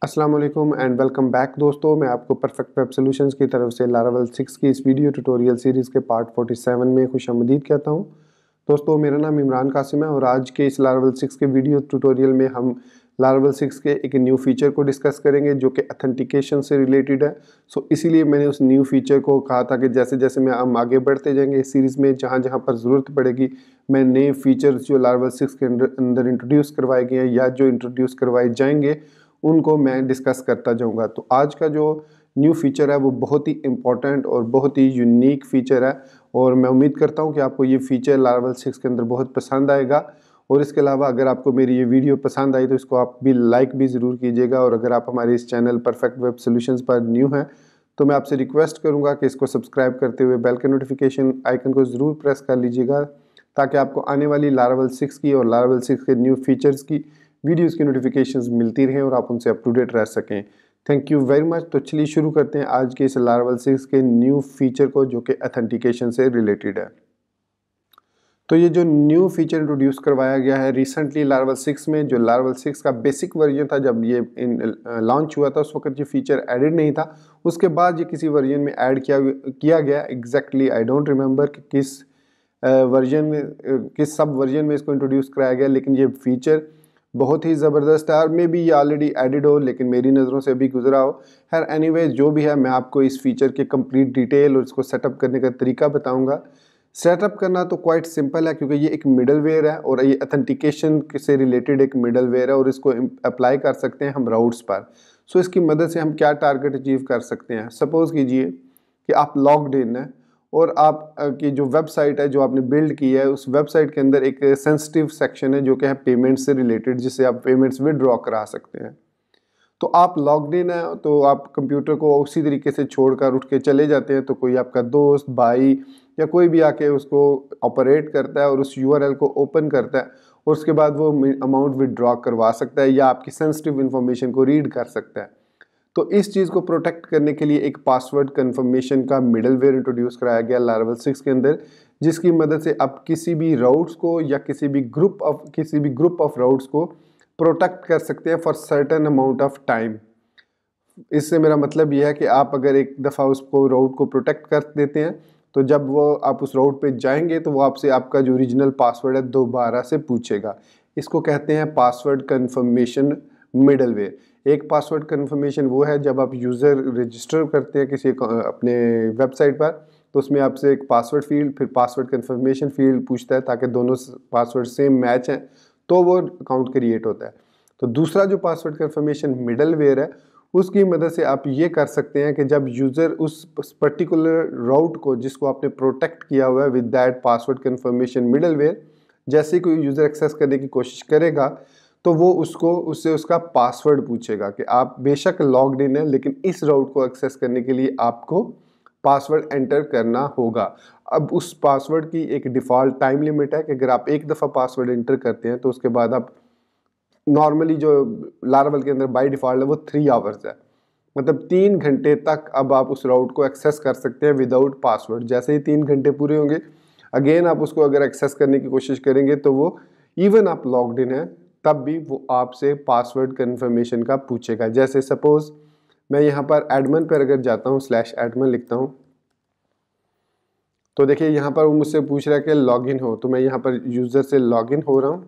अस्सलाम वालेकुम and welcome back दोस्तों। मैं आपको परफेक्ट वेब सॉल्यूशंस की तरफ से लारावेल 6 की इस वीडियो ट्यूटोरियल सीरीज़ के पार्ट 47 में खुशामदीद कहता हूं। दोस्तों, मेरा नाम इमरान कासिम है और आज के इस लारावेल 6 के वीडियो ट्यूटोरियल में हम लारावेल 6 के एक न्यू फीचर को डिस्कस करेंगे जो कि ऑथेंटिकेशन से रिलेटेड है। सो इसीलिए मैंने उस न्यू फीचर को कहा था कि जैसे जैसे हम आगे बढ़ते जाएंगे इस सीरीज़ में, जहाँ जहाँ पर ज़रूरत पड़ेगी मैं नए फीचर्स जो लारावेल 6 के अंदर इंट्रोड्यूस करवाए गए हैं या जो इंट्रोड्यूस करवाए जाएंगे उनको मैं डिस्कस करता जाऊंगा। तो आज का जो न्यू फीचर है वो बहुत ही इम्पॉर्टेंट और बहुत ही यूनिक फीचर है और मैं उम्मीद करता हूं कि आपको ये फीचर लारावेल 6 के अंदर बहुत पसंद आएगा। और इसके अलावा अगर आपको मेरी ये वीडियो पसंद आई तो इसको आप भी लाइक भी ज़रूर कीजिएगा। और अगर आप हमारे इस चैनल परफेक्ट वेब सॉल्यूशंस पर न्यू हैं तो मैं आपसे रिक्वेस्ट करूँगा कि इसको सब्सक्राइब करते हुए बेल के नोटिफिकेशन आइकन को ज़रूर प्रेस कर लीजिएगा ताकि आपको आने वाली लारावेल 6 की और लारावेल 6 के न्यू फीचर्स की वीडियोस की नोटिफिकेशंस मिलती रहें और आप उनसे अप टू डेट रह सकें। Thank you very much. तो चलिए शुरू करते हैं आज के इस लारावेल 6 के न्यू फीचर को जो कि ऑथेंटिकेशन से रिलेटेड है। तो ये जो न्यू फीचर इंट्रोड्यूस करवाया गया है रिसेंटली लारावेल 6 में, जो लारावेल 6 का बेसिक वर्जन था जब ये लॉन्च हुआ था उस वक्त ये फीचर एडेड नहीं था। उसके बाद ये किसी वर्जन में ऐड किया गया। एग्जैक्टली आई डोंट रिमेंबर कि किस वर्जन में किस सब वर्जन में इसको इंट्रोड्यूस कराया गया, लेकिन ये फीचर बहुत ही ज़बरदस्त है और मे बी ये ऑलरेडी एडिड हो लेकिन मेरी नज़रों से अभी गुजरा हो। खैर एनीवेज जो भी है मैं आपको इस फीचर के कंप्लीट डिटेल और इसको सेटअप करने का तरीका बताऊंगा। सेटअप करना तो क्वाइट सिंपल है क्योंकि ये एक मिडलवेयर है और ये ऑथेंटिकेशन से रिलेटेड एक मिडलवेयर है और इसको अप्लाई कर सकते हैं हम राउट्स पर। सो इसकी मदद से हम क्या टारगेट अचीव कर सकते हैं। सपोज़ कीजिए कि आप लॉग्ड इन है और आप की जो वेबसाइट है जो आपने बिल्ड की है उस वेबसाइट के अंदर एक सेंसिटिव सेक्शन है जो कि है पेमेंट से रिलेटेड, जिससे आप पेमेंट्स विड्रॉ करा सकते हैं। तो आप लॉग्ड इन है तो आप कंप्यूटर को उसी तरीके से छोड़कर उठ के चले जाते हैं तो कोई आपका दोस्त भाई या कोई भी आके उसको ऑपरेट करता है और उस यूआरएल को ओपन करता है और उसके बाद वो अमाउंट विड्रॉ करवा सकता है या आपकी सेंसिटिव इन्फॉर्मेशन को रीड कर सकता है। तो इस चीज़ को प्रोटेक्ट करने के लिए एक पासवर्ड कन्फर्मेशन का मिडलवेयर इंट्रोड्यूस कराया गया लारावेल 6 के अंदर, जिसकी मदद से आप किसी भी राउट्स को या किसी भी ग्रुप ऑफ राउट्स को प्रोटेक्ट कर सकते हैं for certain amount of time. इससे मेरा मतलब यह है कि आप अगर एक दफ़ा उसको राउट को प्रोटेक्ट कर देते हैं तो जब वो आप उस राउट पे जाएंगे तो वो आपसे आपका जो ओरिजिनल पासवर्ड है दोबारा से पूछेगा। इसको कहते हैं पासवर्ड कन्फर्मेशन मिडलवेयर। एक पासवर्ड कन्फर्मेशन वो है जब आप यूज़र रजिस्टर करते हैं किसी अपने वेबसाइट पर तो उसमें आपसे एक पासवर्ड फील्ड फिर पासवर्ड कन्फर्मेशन फील्ड पूछता है ताकि दोनों पासवर्ड सेम मैच हैं तो वो अकाउंट क्रिएट होता है। तो दूसरा जो पासवर्ड कन्फर्मेशन मिडलवेयर है उसकी मदद से आप ये कर सकते हैं कि जब यूज़र उस पर्टिकुलर राउट को जिसको आपने प्रोटेक्ट किया हुआ है with that password confirmation middleware, जैसे कोई यूज़र एक्सेस करने की कोशिश करेगा तो वो उससे उसका पासवर्ड पूछेगा कि आप बेशक लॉग्ड इन है लेकिन इस राउट को एक्सेस करने के लिए आपको पासवर्ड एंटर करना होगा। अब उस पासवर्ड की एक डिफ़ॉल्ट टाइम लिमिट है कि अगर आप एक दफ़ा पासवर्ड एंटर करते हैं तो उसके बाद आप नॉर्मली जो लारावेल के अंदर बाय डिफ़ॉल्ट है वो 3 आवर्स है, मतलब 3 घंटे तक अब आप उस राउट को एक्सेस कर सकते हैं विदाउट पासवर्ड। जैसे ही 3 घंटे पूरे होंगे अगेन आप उसको अगर एक्सेस करने की कोशिश करेंगे तो वो इवन आप लॉग्ड इन है तब भी वो आपसे पासवर्ड कन्फर्मेशन का पूछेगा। जैसे सपोज़ मैं यहाँ पर एडमिन पर अगर जाता हूँ /admin लिखता हूँ तो देखिए यहाँ पर वो मुझसे पूछ रहा है कि लॉगिन हो, तो मैं यहाँ पर यूज़र से लॉगिन हो रहा हूँ।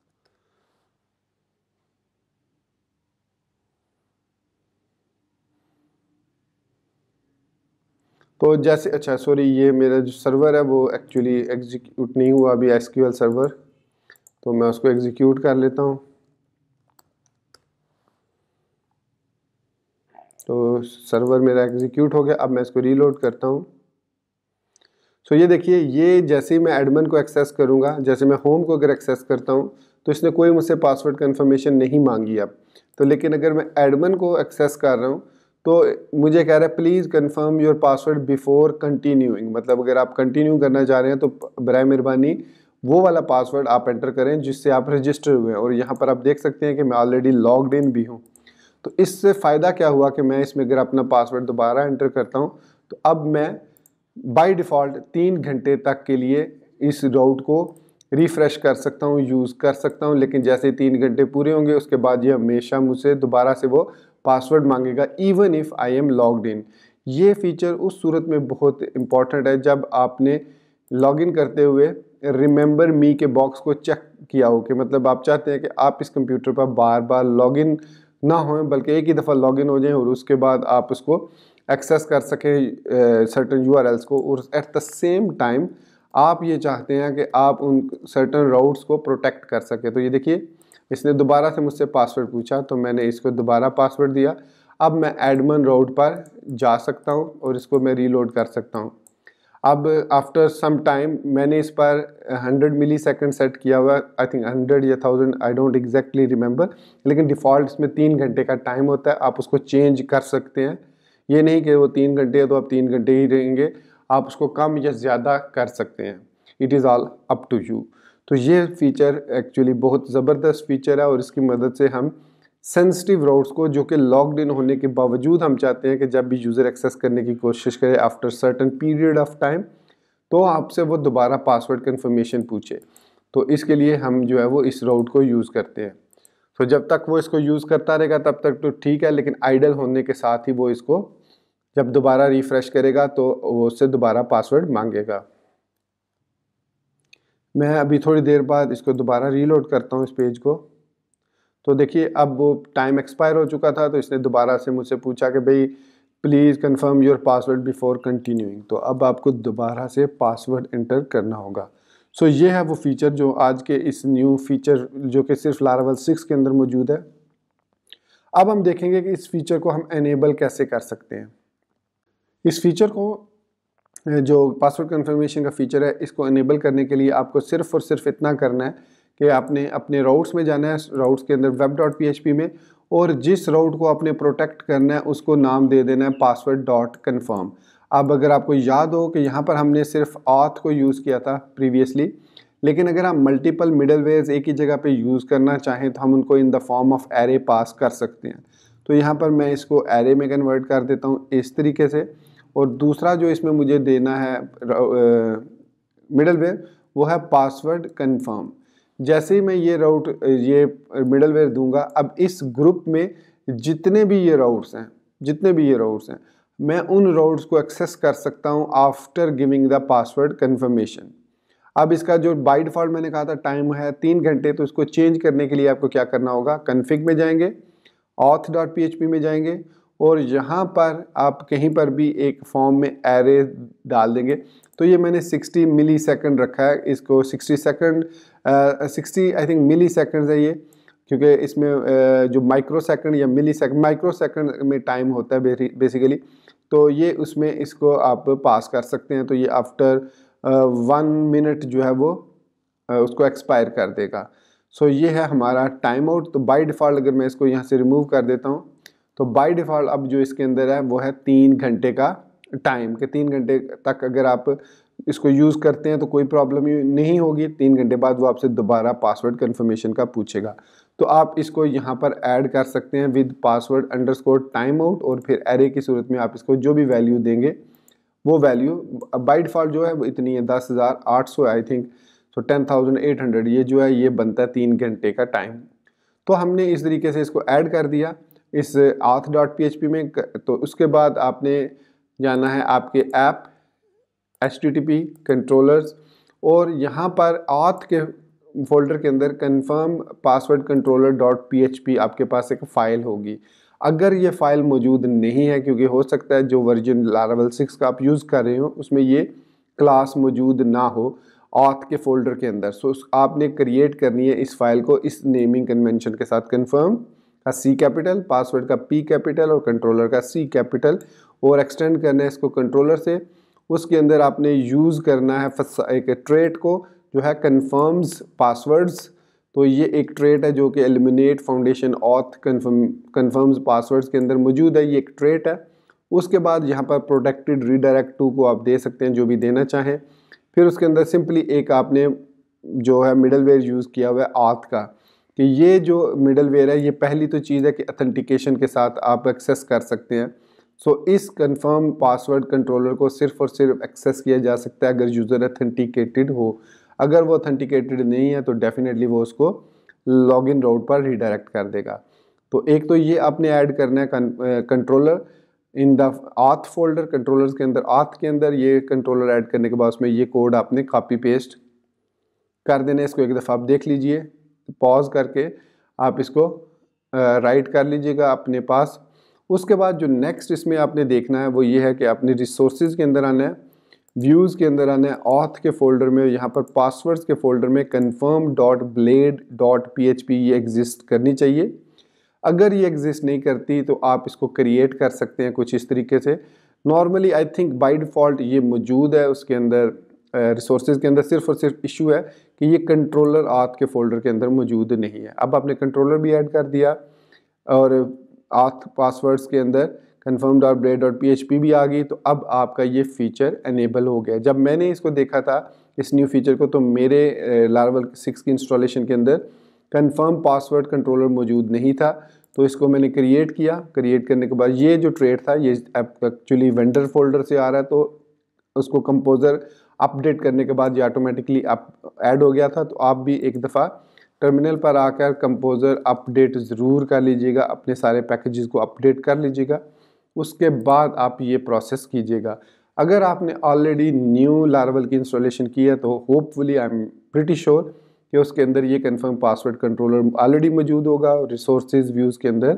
तो जैसे अच्छा सॉरी ये मेरा जो सर्वर है वो एक्चुअली एग्जीक्यूट नहीं हुआ अभी एसक्यूएल सर्वर, तो मैं उसको एग्जीक्यूट कर लेता हूँ। तो सर्वर मेरा एग्जीक्यूट हो गया। अब मैं इसको रीलोड करता हूँ। सो ये देखिए ये जैसे ही मैं एडमिन को एक्सेस करूँगा, जैसे मैं होम को अगर एक्सेस करता हूँ तो इसने कोई मुझसे पासवर्ड कन्फर्मेशन नहीं मांगी अब तो, लेकिन अगर मैं एडमिन को एक्सेस कर रहा हूँ तो मुझे कह रहा है please confirm your password before continuing, मतलब अगर आप कंटिन्यू करना चाह रहे हैं तो बराए मेहरबानी वो वाला पासवर्ड आप एंटर करें जिससे आप रजिस्टर हुए हैं। और यहाँ पर आप देख सकते हैं कि मैं ऑलरेडी लॉग्ड इन भी हूँ। तो इससे फ़ायदा क्या हुआ कि मैं इसमें अगर अपना पासवर्ड दोबारा एंटर करता हूँ तो अब मैं बाय डिफ़ॉल्ट 3 घंटे तक के लिए इस राउट को रिफ़्रेश कर सकता हूँ, यूज़ कर सकता हूँ, लेकिन जैसे 3 घंटे पूरे होंगे उसके बाद ये हमेशा मुझसे दोबारा से वो पासवर्ड मांगेगा even if I am logged in. ये फ़ीचर उस सूरत में बहुत इम्पॉर्टेंट है जब आपने लॉगिन करते हुए रिमेंबर मी के बॉक्स को चेक किया हो, कि मतलब आप चाहते हैं कि आप इस कंप्यूटर पर बार बार लॉगिन ना हों बल्कि एक ही दफ़ा लॉगिन हो जाएं और उसके बाद आप उसको एक्सेस कर सकें सर्टन यूआरएल्स को, और एट द सेम टाइम आप ये चाहते हैं कि आप उन सर्टन राउट्स को प्रोटेक्ट कर सकें। तो ये देखिए इसने दोबारा से मुझसे पासवर्ड पूछा तो मैंने इसको दोबारा पासवर्ड दिया। अब मैं एडमिन राउट पर जा सकता हूँ और इसको मैं रीलोड कर सकता हूँ। अब आफ्टर सम टाइम मैंने इस पर 100 मिली सेकेंड सेट किया हुआ, आई थिंक 100 या 1000, आई डोंट एग्जैक्टली रिमेंबर, लेकिन डिफ़ॉल्ट इसमें 3 घंटे का टाइम होता है। आप उसको चेंज कर सकते हैं, ये नहीं कि वो 3 घंटे है तो आप 3 घंटे ही रहेंगे, आप उसको कम या ज़्यादा कर सकते हैं। It is all up to you. तो ये फ़ीचर एक्चुअली बहुत ज़बरदस्त फ़ीचर है और इसकी मदद से हम सेंसिटिव राउट्स को, जो कि लॉग्ड इन होने के बावजूद हम चाहते हैं कि जब भी यूज़र एक्सेस करने की कोशिश करे after certain period of time तो आपसे वो दोबारा पासवर्ड कन्फर्मेशन पूछे, तो इसके लिए हम जो है वो इस राउट को यूज़ करते हैं। तो जब तक वो इसको यूज़ करता रहेगा तब तक तो ठीक है, लेकिन आइडल होने के साथ ही वो इसको जब दोबारा रिफ़्रेश करेगा तो वो उससे दोबारा पासवर्ड मांगेगा। मैं अभी थोड़ी देर बाद इसको दोबारा रीलोड करता हूँ इस पेज को। तो देखिए अब वो टाइम एक्सपायर हो चुका था तो इसने दोबारा से मुझसे पूछा कि भाई please confirm your password before continuing. तो अब आपको दोबारा से पासवर्ड एंटर करना होगा। सो ये है वो फीचर जो आज के इस न्यू फीचर जो कि सिर्फ लारावेल 6 के अंदर मौजूद है। अब हम देखेंगे कि इस फीचर को हम एनेबल कैसे कर सकते हैं। इस फीचर को जो पासवर्ड कंफर्मेशन का फीचर है इसको एनेबल करने के लिए आपको सिर्फ और सिर्फ इतना करना है कि आपने अपने राउट्स में जाना है, राउट्स के अंदर web.php में, और जिस राउट को आपने प्रोटेक्ट करना है उसको नाम दे देना है password.confirm। अब अगर आपको याद हो कि यहाँ पर हमने सिर्फ auth को यूज़ किया था प्रीवियसली, लेकिन अगर हम मल्टीपल मिडलवेयर्स एक ही जगह पे यूज़ करना चाहें तो हम उनको in the form of array पास कर सकते हैं। तो यहाँ पर मैं इसको एरे में कन्वर्ट कर देता हूँ इस तरीके से, और दूसरा जो इसमें मुझे देना है मिडलवेयर वो है पासवर्ड कन्फर्म। जैसे ही मैं ये मिडलवेयर दूंगा, अब इस ग्रुप में जितने भी ये राउट्स हैं मैं उन राउट्स को एक्सेस कर सकता हूँ after giving the password confirmation. अब इसका जो बाय डिफ़ॉल्ट मैंने कहा था टाइम है 3 घंटे, तो इसको चेंज करने के लिए आपको क्या करना होगा, कन्फिग में जाएंगे, auth.php में जाएंगे और यहाँ पर आप कहीं पर भी एक फॉर्म में एरे डाल देंगे। तो ये मैंने 60 मिली सेकेंड रखा है, इसको 60 second 60 I think millisecond है ये, क्योंकि इसमें जो माइक्रो सेकेंड में टाइम होता है बेसिकली, तो ये उसमें इसको आप पास कर सकते हैं। तो ये आफ्टर 1 मिनट जो है वो उसको एक्सपायर कर देगा। सो ये है हमारा टाइम आउट। तो बाय डिफ़ॉल्ट अगर मैं इसको यहाँ से रिमूव कर देता हूँ तो बाय डिफ़ॉल्ट अब जो इसके अंदर है वो है 3 घंटे का टाइम, के 3 घंटे तक अगर आप इसको यूज़ करते हैं तो कोई प्रॉब्लम नहीं होगी। 3 घंटे बाद वो आपसे दोबारा पासवर्ड कन्फर्मेशन का पूछेगा। तो आप इसको यहाँ पर ऐड कर सकते हैं with password underscore time out, और फिर एरे की सूरत में आप इसको जो भी वैल्यू देंगे वो वैल्यू बाय डिफ़ॉल्ट जो है वो इतनी है 10,800 आई थिंक, तो 10,800 ये जो है ये बनता है 3 घंटे का टाइम। तो हमने इस तरीके से इसको ऐड कर दिया इस auth.php में। तो उसके बाद आपने जाना है आपके ऐप http कंट्रोलर्स, और यहाँ पर auth के फोल्डर के अंदर confirm password controller.php आपके पास एक फ़ाइल होगी। अगर ये फ़ाइल मौजूद नहीं है, क्योंकि हो सकता है जो वर्जन लारावेल 6 का आप यूज़ कर रहे हो उसमें ये क्लास मौजूद ना हो auth के फोल्डर के अंदर, सो आपने क्रिएट करनी है इस फाइल को इस नेमिंग कन्वेंशन के साथ, कन्फर्म का C कैपिटल, पासवर्ड का P कैपिटल और कंट्रोलर का C कैपिटल, और एक्सटेंड करना है इसको कंट्रोलर से। उसके अंदर आपने यूज़ करना है एक ट्रेट को जो है कन्फर्म्स पासवर्ड्स। तो ये एक ट्रेट है जो कि illuminate foundation auth confirms passwords के अंदर मौजूद है, ये एक ट्रेट है। उसके बाद यहाँ पर प्रोटेक्टेड रीडायरेक्ट टू को आप दे सकते हैं जो भी देना चाहें। फिर उसके अंदर सिंपली एक आपने जो है मिडलवेयर यूज़ किया हुआ है ऑथ का, कि ये जो मिडलवेयर है ये पहली तो चीज़ है कि अथेंटिकेशन के साथ आप एक्सेस कर सकते हैं। सो इस कंफर्म पासवर्ड कंट्रोलर को सिर्फ और सिर्फ एक्सेस किया जा सकता है अगर यूज़र अथेंटिकेटेड हो। अगर वो ऑथेंटिकेटेड नहीं है तो डेफिनेटली वो उसको लॉगिन राउट पर रिडायरेक्ट कर देगा। तो एक तो ये आपने ऐड करना है controller in the auth folder, controllers के अंदर आथ के अंदर ये कंट्रोलर ऐड करने के बाद उसमें ये कोड आपने कॉपी पेस्ट कर देना है। इसको एक दफ़ा आप देख लीजिए, पॉज करके आप इसको राइट कर लीजिएगा अपने पास। उसके बाद जो नेक्स्ट इसमें आपने देखना है वो ये है कि आपने रिसोर्सेज के अंदर आना है, व्यूज़ के अंदर आना है, ऑथ के फोल्डर में यहाँ पर पासवर्ड्स के फोल्डर में confirm.blade.php ये एग्जिस्ट करनी चाहिए। अगर ये एग्जिस्ट नहीं करती तो आप इसको क्रिएट कर सकते हैं कुछ इस तरीके से। Normally I think by default ये मौजूद है उसके अंदर रिसोर्सेज के अंदर, सिर्फ और सिर्फ इशू है कि ये कंट्रोलर आथ के फोल्डर के अंदर मौजूद नहीं है। अब आपने कंट्रोलर भी ऐड कर दिया और आथ पासवर्ड्स के अंदर confirm.blade.php भी आ गई, तो अब आपका ये फीचर एनेबल हो गया। जब मैंने इसको देखा था इस न्यू फीचर को, तो मेरे लारावेल 6 की इंस्टॉलेशन के अंदर कंफर्म पासवर्ड कंट्रोलर मौजूद नहीं था। तो इसको मैंने क्रिएट किया, क्रिएट करने के बाद ये जो ट्रेड था ये एक्चुअली वेंडर फोल्डर से आ रहा है, तो उसको कंपोजर अपडेट करने के बाद ये ऑटोमेटिकली ऐड हो गया था। तो आप भी एक दफ़ा टर्मिनल पर आकर कंपोजर अपडेट ज़रूर कर लीजिएगा, अपने सारे पैकेजेस को अपडेट कर लीजिएगा, उसके बाद आप ये प्रोसेस कीजिएगा। अगर आपने ऑलरेडी न्यू लारावेल की इंस्टॉलेशन की है तो hopefully I am pretty sure कि उसके अंदर ये कंफर्म पासवर्ड कंट्रोलर ऑलरेडी मौजूद होगा। रिसोर्सेज व्यूज़ के अंदर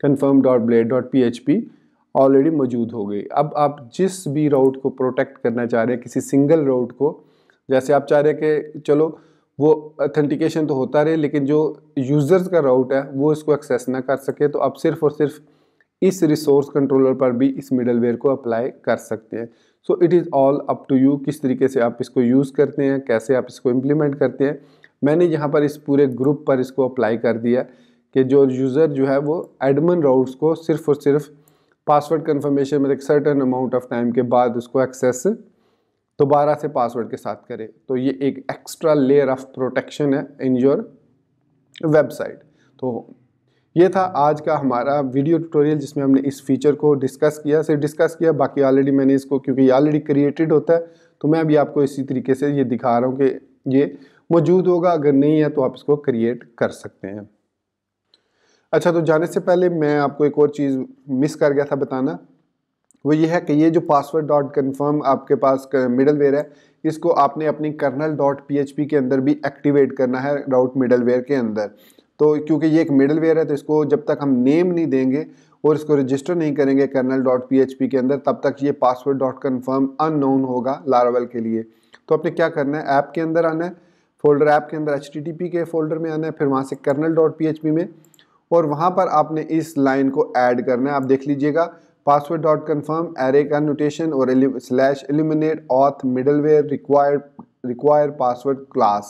confirm.blade.php ऑलरेडी मौजूद हो गई। अब आप जिस भी राउट को प्रोटेक्ट करना चाह रहे हैं, किसी सिंगल राउट को, जैसे आप चाह रहे हैं कि चलो वो ऑथेंटिकेशन तो होता रहे लेकिन जो यूज़र्स का राउट है वो इसको एक्सेस ना कर सके, तो आप सिर्फ और सिर्फ इस रिसोर्स कंट्रोलर पर भी इस मिडलवेयर को अप्लाई कर सकते हैं। So it is all up to you किस तरीके से आप इसको यूज़ करते हैं, कैसे आप इसको इम्प्लीमेंट करते हैं। मैंने यहाँ पर इस पूरे ग्रुप पर इसको अप्लाई कर दिया कि जो यूज़र जो है वो एडमिन राउट्स को सिर्फ और सिर्फ पासवर्ड कन्फर्मेशन में एक सर्टेन अमाउंट ऑफ टाइम के बाद उसको एक्सेस दोबारा से पासवर्ड के साथ करे। तो ये एक एक्स्ट्रा लेयर ऑफ प्रोटेक्शन है इन योर वेबसाइट। तो ये था आज का हमारा वीडियो ट्यूटोरियल जिसमें हमने इस फीचर को डिस्कस किया। बाकी ऑलरेडी मैंने इसको, क्योंकि ये ऑलरेडी क्रिएटेड होता है, तो मैं भी आपको इसी तरीके से ये दिखा रहा हूँ कि ये मौजूद होगा। अगर नहीं है तो आप इसको क्रिएट कर सकते हैं। अच्छा, तो जाने से पहले मैं आपको एक और चीज़ मिस कर गया था बताना, वो ये है कि ये जो password.confirm आपके पास मिडलवेयर है, इसको आपने अपनी kernel.php के अंदर भी एक्टिवेट करना है राउट मिडलवेयर के अंदर। तो क्योंकि ये एक मिडलवेयर है तो इसको जब तक हम नेम नहीं देंगे और इसको रजिस्टर नहीं करेंगे kernel.php के अंदर, तब तक ये password.confirm अननोन होगा लारावेल के लिए। तो आपने क्या करना है, ऐप के अंदर आना है, फोल्डर ऐप के अंदर HTTP के फोल्डर में आना है, फिर वहाँ से kernel.php में, और वहाँ पर आपने इस लाइन को ऐड करना है। आप देख लीजिएगा password.confirm array का नोटेशन और /eliminate auth middleware require password class।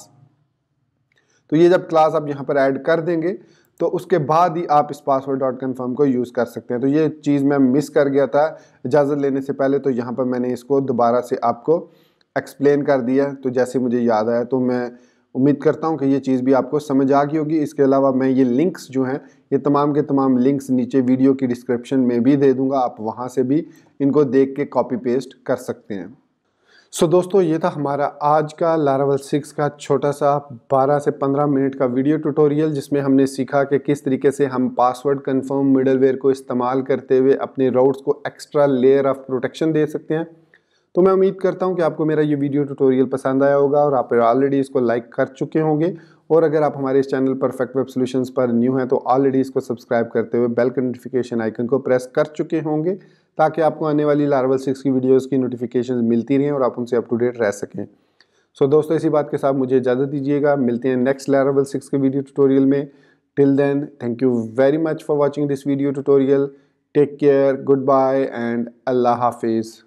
तो ये जब क्लास आप यहाँ पर ऐड कर देंगे तो उसके बाद ही आप इस password.confirm को यूज़ कर सकते हैं। तो ये चीज़ मैं मिस कर गया था इजाज़त लेने से पहले, तो यहाँ पर मैंने इसको दोबारा से आपको एक्सप्लेन कर दिया। तो जैसे मुझे याद आया, तो मैं उम्मीद करता हूँ कि ये चीज़ भी आपको समझ आ गई होगी। इसके अलावा मैं ये लिंक्स जो हैं, ये तमाम के तमाम लिंक्स नीचे वीडियो की डिस्क्रिप्शन में भी दे दूँगा, आप वहाँ से भी इनको देख के कॉपी पेस्ट कर सकते हैं। सो दोस्तों, ये था हमारा आज का लारावेल 6 का छोटा सा 12 से 15 मिनट का वीडियो ट्यूटोरियल, जिसमें हमने सीखा कि किस तरीके से हम पासवर्ड कन्फर्म मिडलवेयर को इस्तेमाल करते हुए अपने राउट्स को एक्स्ट्रा लेयर ऑफ प्रोटेक्शन दे सकते हैं। तो मैं उम्मीद करता हूं कि आपको मेरा ये वीडियो ट्यूटोरियल पसंद आया होगा और आप ऑलरेडी इसको लाइक कर चुके होंगे, और अगर आप हमारे इस चैनल परफेक्ट वेब सॉल्यूशंस पर न्यू हैं तो ऑलरेडी इसको सब्सक्राइब करते हुए बेल का नोटिफिकेशन आइकन को प्रेस कर चुके होंगे, ताकि आपको आने वाली लारावेल 6 की वीडियोस की नोटिफिकेशंस मिलती रहें और आप उनसे अप टू डेट रह सकें। सो दोस्तों, इसी बात के साथ मुझे इजाज़त दीजिएगा। मिलते हैं नेक्स्ट लारावेल 6 के वीडियो ट्यूटोरियल में। Till then, thank you very much for watching this video tutorial. Take care, good bye and अल्लाह हाफिज़।